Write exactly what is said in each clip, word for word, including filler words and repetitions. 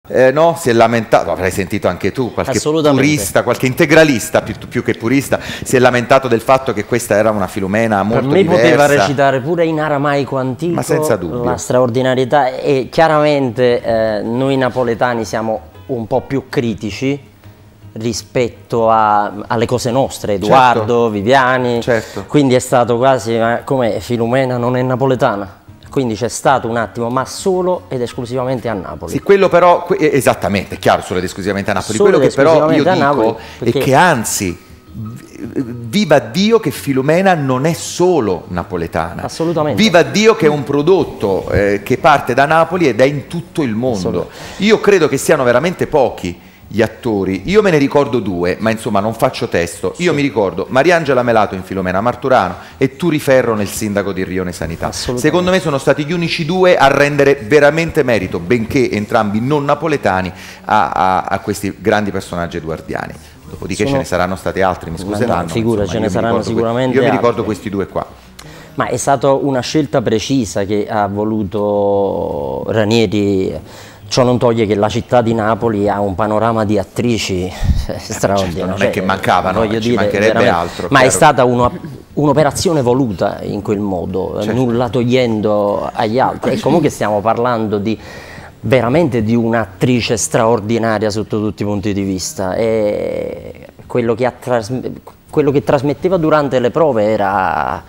Eh, no, si è lamentato, avrai sentito anche tu, qualche purista, qualche integralista più, più che purista, si è lamentato del fatto che questa era una Filumena molto diversa. Per me diversa. poteva recitare pure in aramaico antico, ma senza dubbio. La straordinarietà, e chiaramente eh, noi napoletani siamo un po' più critici rispetto a, alle cose nostre, Edoardo, certo. Viviani, certo. Quindi è stato quasi eh, come Filumena non è napoletana. Quindi c'è stato un attimo, ma solo ed esclusivamente a Napoli. Sì, quello però, esattamente, è chiaro, solo ed esclusivamente a Napoli. Solo quello che però io dico Napoli, perché... è che anzi, viva Dio che Filumena non è solo napoletana. Assolutamente. Viva Dio che è un prodotto eh, che parte da Napoli ed è in tutto il mondo. Io credo che siano veramente pochi gli attori, io me ne ricordo due, ma insomma non faccio testo. Io sì. mi ricordo Mariangela Melato in Filumena Marturano e Turi Ferro nel Sindaco di Rione Sanità. Secondo me sono stati gli unici due a rendere veramente merito, benché entrambi non napoletani, a, a, a questi grandi personaggi eduardiani. Dopodiché sono... ce ne saranno stati altri, mi scuseranno. No, figura, insomma, ce ne saranno sicuramente Io mi ricordo altri. questi due qua. Ma è stata una scelta precisa che ha voluto Ranieri. Ciò non toglie che la città di Napoli ha un panorama di attrici straordinario. Certo, non è che mancavano, voglio ci dire, mancherebbe altro. Ma chiaro. È stata un'operazione voluta in quel modo, certo. nulla togliendo agli altri. E comunque stiamo parlando di veramente di un'attrice straordinaria sotto tutti i punti di vista. E quello che, ha quello che trasmetteva durante le prove era...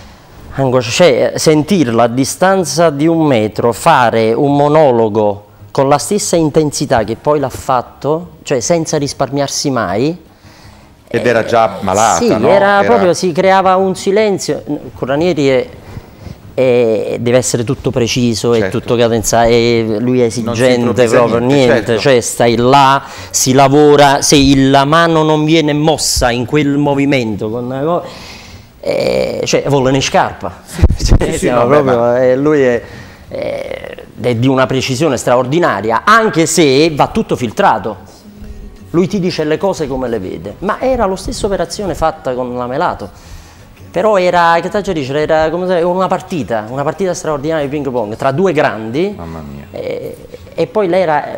cioè, sentirla a distanza di un metro fare un monologo con la stessa intensità che poi l'ha fatto, cioè senza risparmiarsi mai. Ed era già malata, sì, no? era era... proprio, si creava un silenzio. Con Ranieri è, è, deve essere tutto preciso, certo. è tutto cadenzato, e lui è esigente proprio, niente, niente certo. cioè stai là, si lavora, se la mano non viene mossa in quel movimento, con, eh, cioè vuole una scarpa. Cioè, sì, no, proprio, ma... eh, lui è... è di una precisione straordinaria, anche se va tutto filtrato. Lui ti dice le cose come le vede, ma era la stessa operazione fatta con la Melato. Però era, che t'aggia dice, era come se, una partita, una partita straordinaria di ping pong tra due grandi. Mamma mia. E, e poi lei era,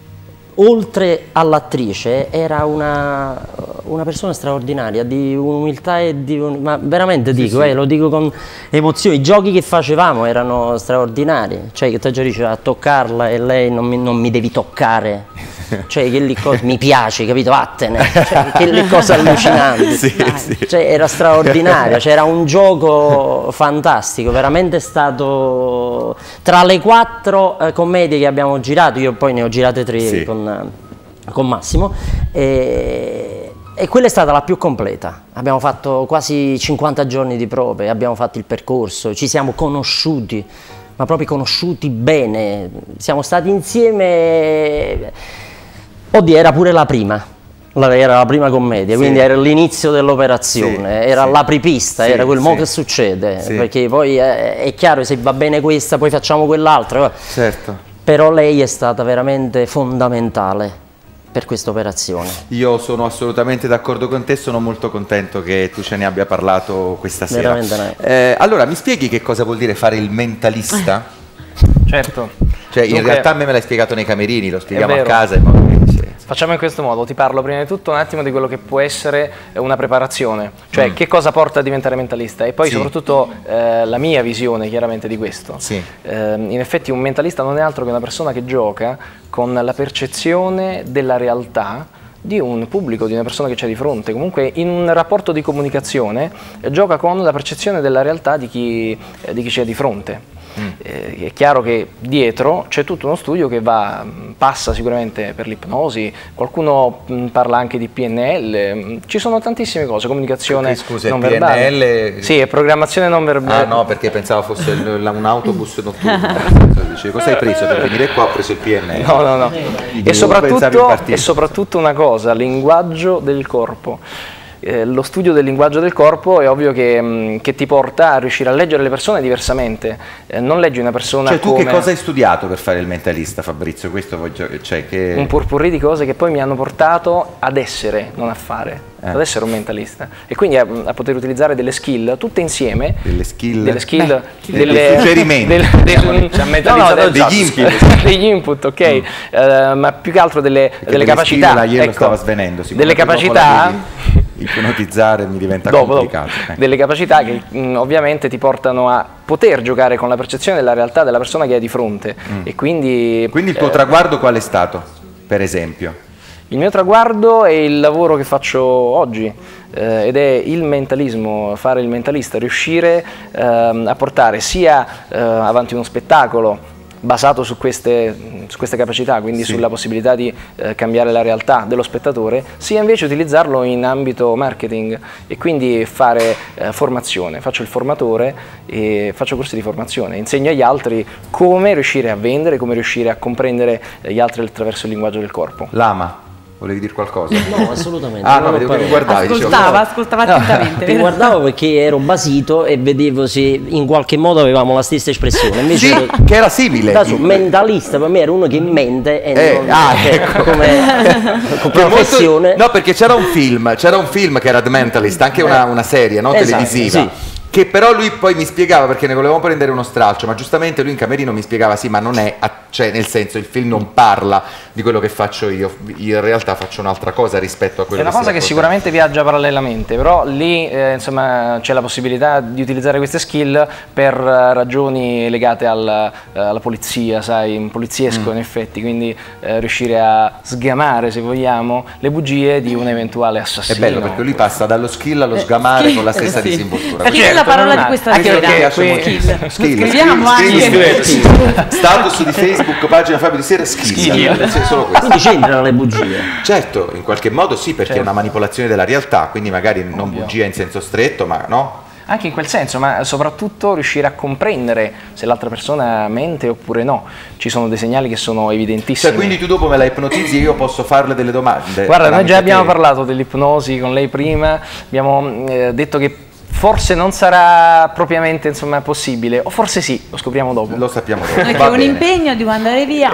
oltre all'attrice, era una, una persona straordinaria, di umiltà e di... ma veramente dico, sì, sì. Eh, lo dico con emozione, i giochi che facevamo erano straordinari, cioè che te già diceva a toccarla e lei non mi, non mi devi toccare, cioè che lì cosa, mi piace, capito, vattene, cioè, che lì cosa allucinante, sì, sì. Cioè, era straordinaria, c'era un gioco fantastico, veramente stato tra le quattro eh, commedie che abbiamo girato, io poi ne ho girate tre sì. con, con Massimo, e, e quella è stata la più completa. Abbiamo fatto quasi cinquanta giorni di prove, abbiamo fatto il percorso, ci siamo conosciuti, ma proprio conosciuti bene, siamo stati insieme, oddio era pure la prima. Era la prima commedia, sì. quindi era l'inizio dell'operazione, sì, era sì. l'apripista, sì, era quel sì. mo che succede, sì. perché poi è, è chiaro, se va bene questa poi facciamo quell'altra, certo. però lei è stata veramente fondamentale per questa operazione. Io sono assolutamente d'accordo con te, sono molto contento che tu ce ne abbia parlato questa sera. Veramente eh, allora, mi spieghi che cosa vuol dire fare il mentalista? Certo. Cioè, Dunque, in realtà a me me l'hai spiegato nei camerini, lo spieghiamo a casa. E facciamo in questo modo, ti parlo prima di tutto un attimo di quello che può essere una preparazione, cioè mm. che cosa porta a diventare mentalista e poi sì. soprattutto eh, la mia visione chiaramente di questo. Sì. Eh, in effetti un mentalista non è altro che una persona che gioca con la percezione della realtà di un pubblico, di una persona che c'è di fronte, comunque in un rapporto di comunicazione eh, gioca con la percezione della realtà di chi, eh, di chi c'è di fronte. Mm. Eh, è chiaro che dietro c'è tutto uno studio che va, passa sicuramente per l'ipnosi, qualcuno mh, parla anche di P N L, mh, ci sono tantissime cose, comunicazione perché, scusa, non P N L... verbale. Sì, è programmazione non verbale. Ah no, perché pensavo fosse il, un autobus notturno. Cosa hai preso per venire qua? Ho preso il P N L. No, no, no. E soprattutto, e soprattutto una cosa, linguaggio del corpo. eh, lo studio del linguaggio del corpo è ovvio che, mh, che ti porta a riuscire a leggere le persone diversamente, eh, non leggi una persona cioè, tu come... che cosa hai studiato per fare il mentalista, Fabrizio? Questo voglio, cioè, che... Un purpurri di cose che poi mi hanno portato ad essere, non a fare. Eh. Ad essere un mentalista e quindi a, a poter utilizzare delle skill tutte insieme, delle skill, delle skill, Beh, delle, dei suggerimenti, del, del, del, no, no, del, degli input, degli input, ok, mm. uh, ma più che altro delle, delle capacità. Skill, ieri ecco, lo stava svenendo, delle capacità. Ipnotizzare mi diventa dopo, complicato. Dopo. Eh. Delle capacità che mh, ovviamente ti portano a poter giocare con la percezione della realtà della persona che hai di fronte. Mm. E quindi, quindi il tuo eh, traguardo qual è stato, per esempio? Il mio traguardo è il lavoro che faccio oggi eh, ed è il mentalismo, fare il mentalista, riuscire eh, a portare sia eh, avanti uno spettacolo basato su queste, su queste capacità, quindi sì. sulla possibilità di eh, cambiare la realtà dello spettatore, sia invece utilizzarlo in ambito marketing e quindi fare eh, formazione. Faccio il formatore e faccio corsi di formazione, insegno agli altri come riuscire a vendere, come riuscire a comprendere gli altri attraverso il linguaggio del corpo. Lama. Volevi dire qualcosa? No, assolutamente. Ah, no, vedevo che mi guardavi. Ascoltava, ascoltava attentamente. Ti guardavo perché ero basito e vedevo se in qualche modo avevamo la stessa espressione. Invece sì, ero, che era simile. Da su, mentalista per me era uno che mente e eh, non ah, ecco. come con professione. Molto, no, perché c'era un film, c'era un film che era The Mentalist, anche una, una serie, no, esatto, televisiva. Sì. Che però lui poi mi spiegava, perché ne volevamo prendere uno stralcio, ma giustamente lui in camerino mi spiegava sì, ma non è, cioè nel senso il film non parla di quello che faccio io, io in realtà faccio un'altra cosa rispetto a quello che è una cosa che sicuramente viaggia parallelamente, però lì eh, insomma c'è la possibilità di utilizzare queste skill per ragioni legate al, alla polizia, sai, un poliziesco mm. in effetti, quindi eh, riuscire a sgamare, se vogliamo, le bugie di un eventuale assassino. È bello perché lui passa dallo skill allo sgamare eh, con la stessa sì. disinvoltura. Perché la parola di questa anche sera perché skill. Skill. Scriviamo anche status di Facebook, pagina Fabio di Sera, skill, skill. Solo questo. Quindi c'entrano le bugie. Certo, in qualche modo sì, perché certo. è una manipolazione della realtà, quindi magari non Ovvio. bugia in senso stretto, ma no? Anche in quel senso, ma soprattutto riuscire a comprendere se l'altra persona mente oppure no. Ci sono dei segnali che sono evidentissimi. Cioè, quindi tu dopo me la ipnotizzi e io posso farle delle domande? Guarda, noi già abbiamo te. parlato dell'ipnosi con lei prima, abbiamo eh, detto che forse non sarà propriamente insomma, possibile, o forse sì, lo scopriamo dopo. Lo sappiamo dopo. Perché un impegno di andare via.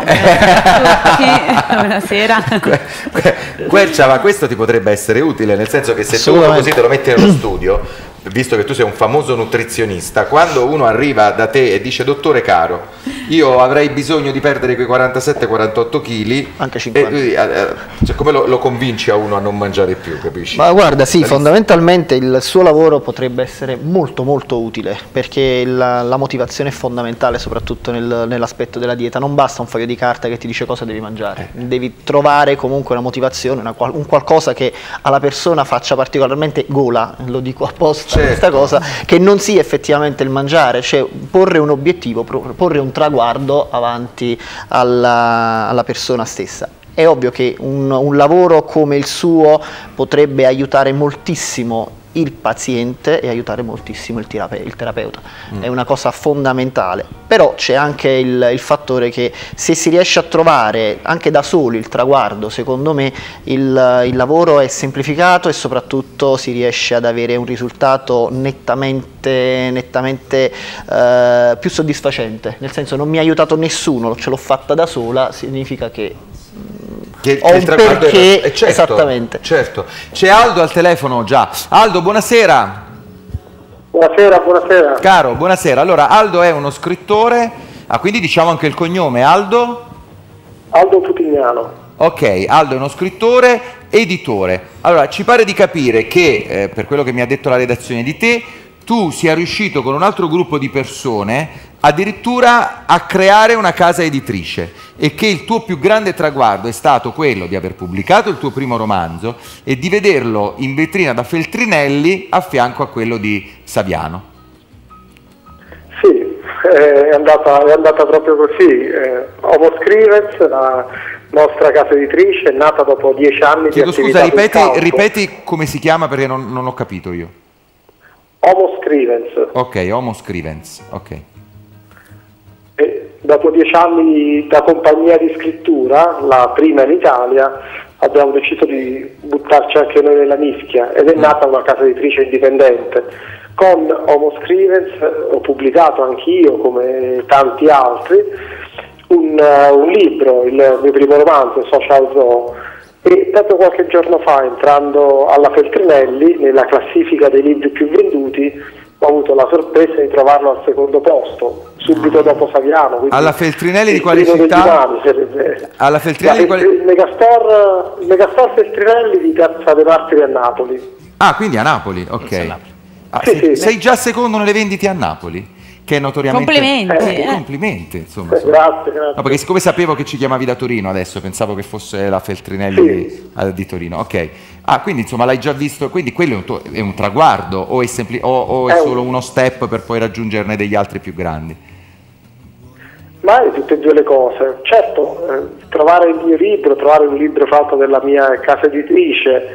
Buonasera. Quercia, ma questo ti potrebbe essere utile, nel senso che se tu uno così te lo metti nello studio, visto che tu sei un famoso nutrizionista, quando uno arriva da te e dice dottore caro, io avrei bisogno di perdere quei quarantasette quarantotto chili, anche cinquanta, e, eh, cioè, come lo, lo convinci a uno a non mangiare più, capisci? Ma guarda, sì, fondamentalmente il suo lavoro potrebbe essere molto molto utile, perché la, la motivazione è fondamentale, soprattutto nel, nell'aspetto della dieta. Non basta un foglio di carta che ti dice cosa devi mangiare, eh. devi trovare comunque una motivazione, una, un qualcosa che alla persona faccia particolarmente gola, lo dico apposta, certo. questa cosa, che non sia effettivamente il mangiare, cioè porre un obiettivo, porre un traguardo avanti alla, alla persona stessa. È ovvio che un, un lavoro come il suo potrebbe aiutare moltissimo il paziente e aiutare moltissimo il, terape il terapeuta, mm. è una cosa fondamentale, però c'è anche il, il fattore che se si riesce a trovare anche da soli il traguardo, secondo me il, il lavoro è semplificato e soprattutto si riesce ad avere un risultato nettamente, nettamente eh, più soddisfacente, nel senso non mi ha aiutato nessuno, ce l'ho fatta da sola, significa che Che, ho che un perché, è, certo, esattamente. Certo. C'è Aldo al telefono già. Aldo, buonasera. Buonasera, buonasera. Caro, buonasera. Allora, Aldo è uno scrittore, ah, quindi diciamo anche il cognome, Aldo? Aldo Putignano. Ok, Aldo è uno scrittore, editore. Allora, ci pare di capire che, eh, per quello che mi ha detto la redazione di te, tu sia riuscito con un altro gruppo di persone addirittura a creare una casa editrice e che il tuo più grande traguardo è stato quello di aver pubblicato il tuo primo romanzo e di vederlo in vetrina da Feltrinelli a fianco a quello di Saviano. Sì, è andata, è andata proprio così. Eh, Homo Scrivens, la nostra casa editrice, è nata dopo dieci anni Chiedo di attività. Scusa, ripeti, ripeti come si chiama perché non, non ho capito io. Homo Scrivens. Ok, Homo Scrivens, ok. E dopo dieci anni da compagnia di scrittura, la prima in Italia, abbiamo deciso di buttarci anche noi nella mischia ed è nata una casa editrice indipendente. Con Homo Scrivens ho pubblicato anch'io, come tanti altri, un, uh, un libro, il mio primo romanzo, Social Zoo, e proprio qualche giorno fa, entrando alla Feltrinelli, nella classifica dei libri più venduti, ho avuto la sorpresa di trovarlo al secondo posto, subito dopo Saviano. Alla Feltrinelli di quale città? Alla Feltrinelli di quale... Il Megastore, il Megastore Feltrinelli di Piazza dei Martiri a Napoli. Ah, quindi a Napoli, ok. Ah, sì, sei, sì. sei già secondo nelle vendite a Napoli? Che è notoriamente... Complimenti. Eh, eh. Complimenti, insomma. Eh, grazie, grazie. No, perché siccome sapevo che ci chiamavi da Torino adesso, pensavo che fosse la Feltrinelli Sì. di, di Torino, ok. Ah, quindi insomma l'hai già visto, quindi quello è un, tuo, è un traguardo o è, sempli- o, o è, è solo un... uno step per poi raggiungerne degli altri più grandi? Ma è tutte e due le cose. Certo, eh, trovare il mio libro, trovare un libro fatto dalla mia casa editrice,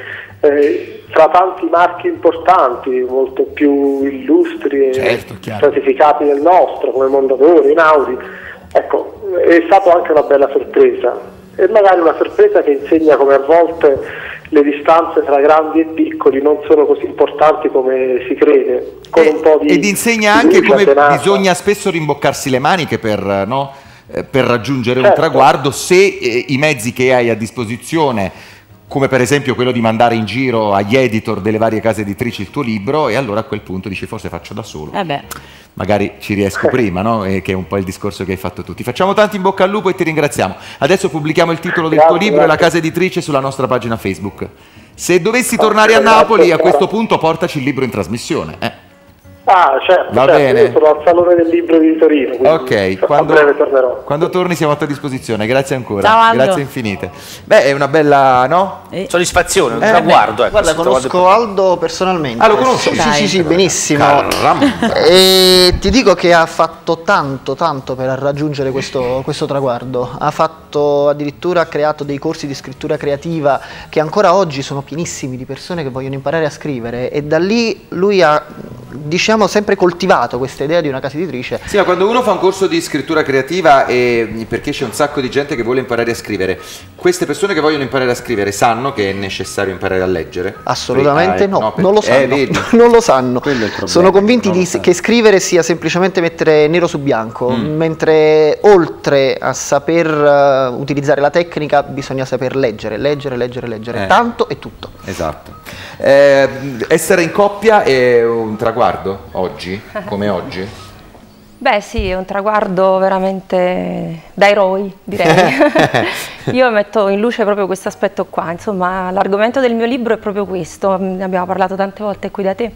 eh, fra tanti marchi importanti, molto più illustri e Certo, chiaro. stratificati del nostro, come Mondadori, Einaudi, ecco, è stata anche una bella sorpresa. E magari una sorpresa che insegna come a volte le distanze tra grandi e piccoli non sono così importanti come si crede. Con E, un po' di ed insegna anche fiducia, come tenacia. bisogna spesso rimboccarsi le maniche per, no? eh, per raggiungere Certo. un traguardo se eh, i mezzi che hai a disposizione, come per esempio quello di mandare in giro agli editor delle varie case editrici il tuo libro, e allora a quel punto dici forse faccio da solo. Eh beh. Magari ci riesco prima, no? E che è un po' il discorso che hai fatto tu. Ti facciamo tanto in bocca al lupo e ti ringraziamo. Adesso pubblichiamo il titolo del Grazie, tuo libro e la grazie. casa editrice sulla nostra pagina Facebook. Se dovessi Ah, tornare a grazie, Napoli, a cara. questo punto portaci il libro in trasmissione. Eh. Ah, certo, Va certo. bene. Io sono al Salone del Libro di Torino, quindi Ok, a quando, breve tornerò. quando torni siamo a tua disposizione, grazie ancora. Ciao, Aldo. Grazie infinite. Beh, è una bella, no? Eh, Soddisfazione, un Eh, traguardo. Ecco, Guarda, questo conosco Aldo personalmente. Ah, lo conosci? Sì, Dai. sì, sì, benissimo. Caramba. E ti dico che ha fatto tanto, tanto per raggiungere questo, questo traguardo. Ha fatto addirittura, ha creato dei corsi di scrittura creativa che ancora oggi sono pienissimi di persone che vogliono imparare a scrivere, e da lì lui ha, diciamo, sempre coltivato questa idea di una casa editrice. Sì, ma quando uno fa un corso di scrittura creativa, e perché c'è un sacco di gente che vuole imparare a scrivere, queste persone che vogliono imparare a scrivere sanno che è necessario imparare a leggere? Assolutamente Ah, eh, no, per- non lo eh, sanno, vedi? non lo sanno. Quello è il problema, Sono convinti non di- lo sanno. che scrivere sia semplicemente mettere nero su bianco, Mm. mentre oltre a saper eh, utilizzare la tecnica bisogna saper leggere, leggere, leggere, leggere, Eh. tanto e tutto. Esatto. Eh, essere in coppia è un traguardo oggi, come oggi? Beh sì, è un traguardo veramente da eroi, direi. Io metto in luce proprio questo aspetto qua, insomma l'argomento del mio libro è proprio questo, ne abbiamo parlato tante volte qui da te.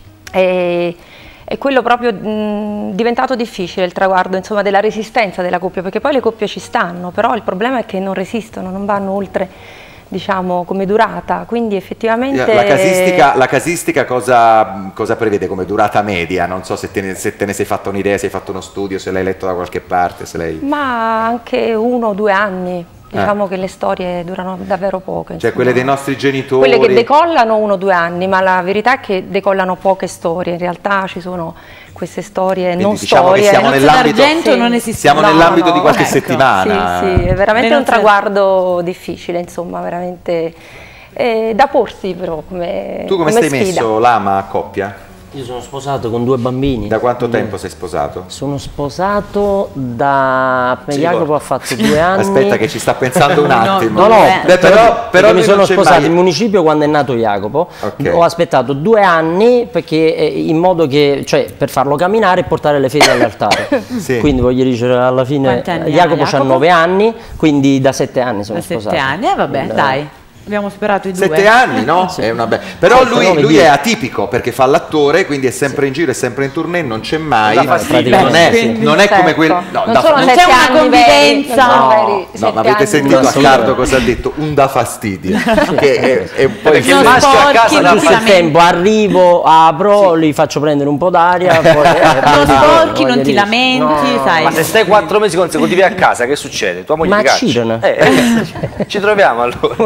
E, è quello proprio mh, diventato difficile il traguardo, insomma, della resistenza della coppia, perché poi le coppie ci stanno, però il problema è che non resistono, non vanno oltre, diciamo, come durata, quindi effettivamente... La casistica, la casistica cosa, cosa prevede come durata media? Non so se te ne, se te ne sei fatta un'idea, se hai fatto uno studio, se l'hai letto da qualche parte, se lei... Ma anche uno o due anni, diciamo che le storie durano davvero poco. Cioè insomma. quelle dei nostri genitori... Quelle che decollano uno o due anni, ma la verità è che decollano poche storie, in realtà ci sono queste storie, Quindi non diciamo storie. che siamo Nozze nell'ambito- d'argento Sì. non esiste. Siamo No, nell'ambito no, di qualche ecco. settimana. Sì, sì, è veramente Le un nozze- traguardo difficile, insomma, veramente eh, da porsi però come Tu come, come stai sfida. messo, Lama, a coppia? Io sono sposato con due bambini. Da quanto Mm. tempo sei sposato? Sono sposato da... Si Jacopo ricorda. ha fatto due anni. Aspetta che ci sta pensando un No, attimo. No, no, Beh, Beh, però, però perché lui mi sono non c'è sposato mai- in municipio quando è nato Jacopo. Ok. Ho aspettato due anni perché eh, in modo che, cioè, per farlo camminare e portare le fedi all'altare. Sì. Quindi voglio dire, alla fine Quanti anni ha Jacopo ha Jacopo? nove anni, quindi da sette anni sono Da sette sposato. anni, eh vabbè, Eh, dai. Abbiamo superato i due. Sette anni, no? È una be- Però Sette, lui, nove, lui è dieci. atipico perché fa l'attore, quindi è sempre in giro, è sempre in tournée, non c'è mai. Da fastidio. Non è, Quindi- non è come quel. Certo. No, non da- sono non sette c'è una anni veri, convivenza. non sono No, veri no, sette ma avete anni. sentito Non a so. Cardo cosa ha detto? Un da fastidio. Che è, è un po' Perché il il maschio a sporchi, casa non da si Giusto il lamenta. tempo, arrivo, apro, li faccio prendere un po' d'aria, poi... Non sporchi, non Voglio ti dire, lamenti, sai. Ma se stai quattro mesi consecutivi a casa, che succede? Tua moglie Ma ti caccia? Cirone. Eh, eh, ci troviamo allora. Voglio dire, è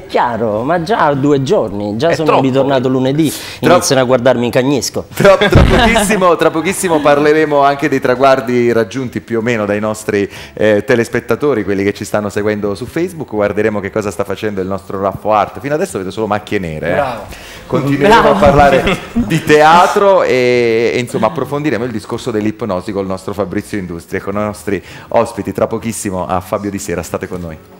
chiaro, ma già due giorni, già È sono troppo. ritornato lunedì, Tro- iniziano a guardarmi in cagnesco. Tra, tra, pochissimo, tra pochissimo parleremo anche dei traguardi raggiunti più o meno dai nostri eh, telespettatori, quelli che ci stanno seguendo su Facebook. Guarderemo che cosa sta facendo il nostro Raffo Art. Fino adesso vedo solo macchie nere. Eh. Continueremo Bravo. a parlare di teatro e, e insomma approfondiremo il discorso dell'ipnosi con il nostro Fabrizio Industria, con i nostri ospiti tra pochissimo a Fabio di Sera. State con noi.